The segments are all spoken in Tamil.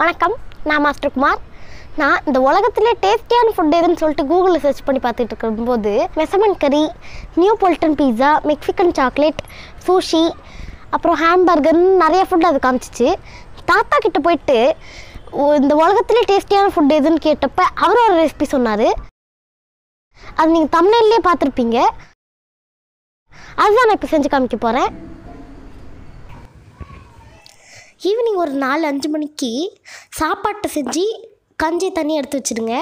வணக்கம், நான் மாஸ்டர் குமார். நான் இந்த உலகத்திலே டேஸ்டியான ஃபுட் எதுன்னு சொல்லிட்டு கூகுளில் சர்ச் பண்ணி பார்த்துட்டு இருக்கும்போது massaman curry, Neapolitan pizza, Mexican chocolate, sushi, அப்புறம் ஹாம்பர்கர்னு நிறைய ஃபுட் அது காமிச்சிச்சு. தாத்தா கிட்ட போயிட்டு இந்த உலகத்திலே டேஸ்டியான ஃபுட் எதுன்னு கேட்டப்போ அவர் ஒரு ரெசிபி சொன்னார். அது நீங்கள் தம்ப்நெயில்லே பார்த்துருப்பீங்க. அதுதான் நான் இப்போ செஞ்சு காமிக்க போகிறேன். ஈவினிங் ஒரு 4-5 மணிக்கு சாப்பாட்டை செஞ்சு கஞ்சி தண்ணி எடுத்து வச்சுடுங்க.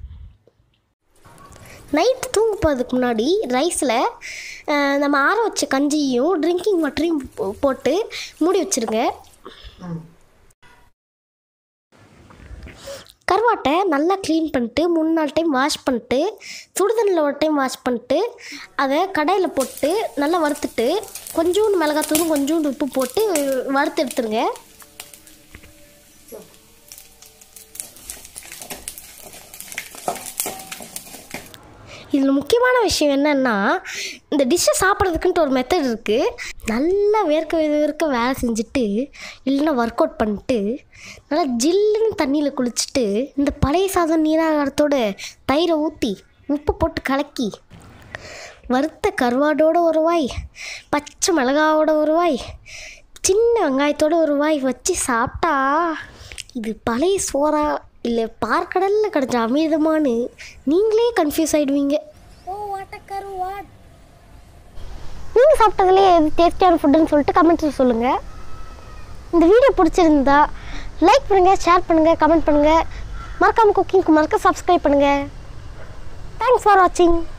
நைட்டு தூங்க போகிறதுக்கு முன்னாடி ரைஸில் நம்ம ஆற வச்ச கஞ்சியும் ட்ரிங்கிங் வாட்டரையும் போட்டு மூடி வச்சுருங்க. கருவாட்டை நல்லா க்ளீன் பண்ணிட்டு 3-4 டைம் வாஷ் பண்ணிட்டு சுடுதண்ணில் ஒரு டைம் வாஷ் பண்ணிட்டு அதை கடாயில் போட்டு நல்லா வறுத்துட்டு கொஞ்சோண்டு மிளகாத்தூளும் கொஞ்சோண்டு உப்பு போட்டு வறுத்து எடுத்துருங்க. இதில் முக்கியமான விஷயம் என்னென்னா, இந்த டிஷ்ஷை சாப்பிட்றதுக்குன்ட்டு ஒரு மெத்தட் இருக்குது. நல்லா வேர்க்க வேலை செஞ்சுட்டு இல்லைன்னா ஒர்க் அவுட் பண்ணிட்டு நல்லா ஜில்லுன்னு தண்ணியில் குளிச்சுட்டு இந்த பழைய சாதம் நீராகாரத்தோட தயிரை ஊற்றி உப்பு போட்டு கலக்கி வறுத்த கருவாடோட ஒரு வாய், பச்சை மிளகாவோட ஒரு வாய், சின்ன வெங்காயத்தோட ஒரு வாய் வச்சு சாப்பிட்டா இது பழைய சோறா இல்லை பார்க்கடலில் கிடச்ச அமிர்தமானு நீங்களே கன்ஃபியூஸ் ஆகிடுவீங்க. நீங்கள் சாப்பிட்டதுலேயே எது டேஸ்டியான ஃபுட்டுன்னு சொல்லிட்டு கமெண்ட்ஸில் சொல்லுங்கள். இந்த வீடியோ பிடிச்சிருந்தா லைக் பண்ணுங்கள், ஷேர் பண்ணுங்கள், கமெண்ட் பண்ணுங்கள். மறக்காமல் குக்கிங் குமாருக்கு சப்ஸ்கிரைப் பண்ணுங்கள். தேங்க்ஸ் ஃபார் வாட்சிங்.